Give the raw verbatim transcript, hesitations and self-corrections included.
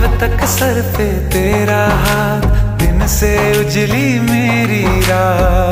तक सर पे तेरा हाथ, दिन से उजली मेरी रात।